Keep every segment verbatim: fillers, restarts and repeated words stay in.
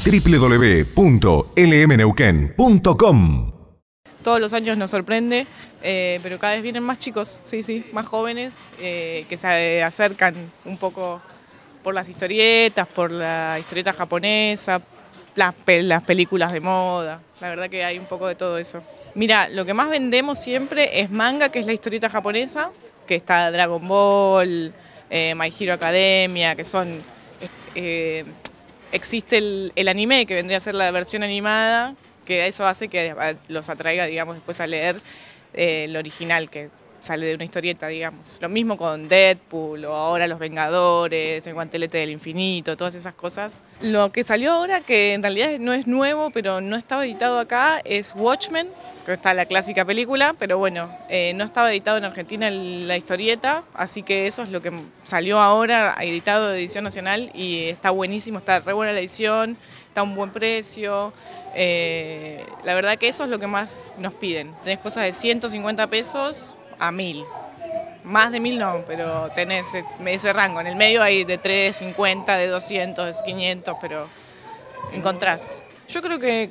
w w w punto l m neuquén punto com. Todos los años nos sorprende, eh, pero cada vez vienen más chicos, sí, sí, más jóvenes, eh, que se acercan un poco por las historietas, por la historieta japonesa, las, pe las películas de moda. La verdad que hay un poco de todo eso. Mira, lo que más vendemos siempre es manga, que es la historieta japonesa, que está Dragon Ball, eh, My Hero Academia, que son... Eh, existe el, el anime, que vendría a ser la versión animada, que eso hace que los atraiga, digamos, después a leer eh, el original, que sale de una historieta, digamos. Lo mismo con Deadpool, o ahora Los Vengadores, El Guantelete del Infinito, todas esas cosas. Lo que salió ahora, que en realidad no es nuevo, pero no estaba editado acá, es Watchmen, que está la clásica película, pero bueno, eh, no estaba editado en Argentina la historieta, así que eso es lo que salió ahora, editado de edición nacional, y está buenísimo, está re buena la edición, está a un buen precio. Eh, la verdad que eso es lo que más nos piden. Tenés cosas de ciento cincuenta pesos a mil. Más de mil no, pero tenés ese rango. En el medio hay de trescientos cincuenta, de doscientos, de quinientos, pero encontrás. Yo creo que,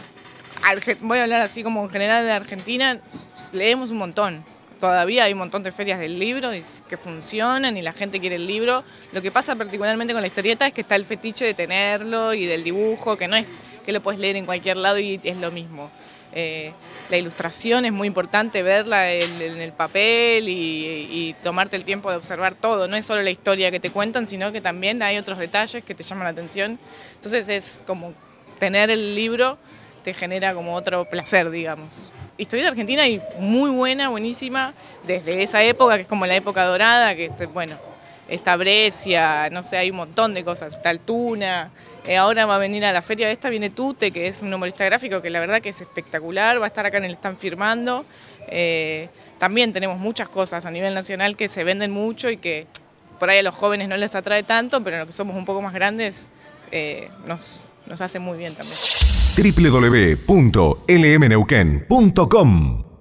voy a hablar así como en general de Argentina, leemos un montón. Todavía hay un montón de ferias del libro que funcionan y la gente quiere el libro. Lo que pasa particularmente con la historieta es que está el fetiche de tenerlo y del dibujo, que no es que lo puedes leer en cualquier lado y es lo mismo. Eh, la ilustración es muy importante, verla en, en el papel y, y tomarte el tiempo de observar todo. No es solo la historia que te cuentan, sino que también hay otros detalles que te llaman la atención. Entonces es como tener el libro te genera como otro placer, digamos. Historieta argentina y muy buena, buenísima, desde esa época, que es como la época dorada, que bueno, está Brescia, no sé, hay un montón de cosas, está Altuna. Eh, ahora va a venir a la feria esta, viene Tute, que es un humorista gráfico que la verdad que es espectacular, va a estar acá en el stand firmando. Eh, también tenemos muchas cosas a nivel nacional que se venden mucho y que por ahí a los jóvenes no les atrae tanto, pero a los que somos un poco más grandes eh, nos, nos hace muy bien también. w w w punto l m neuquén punto com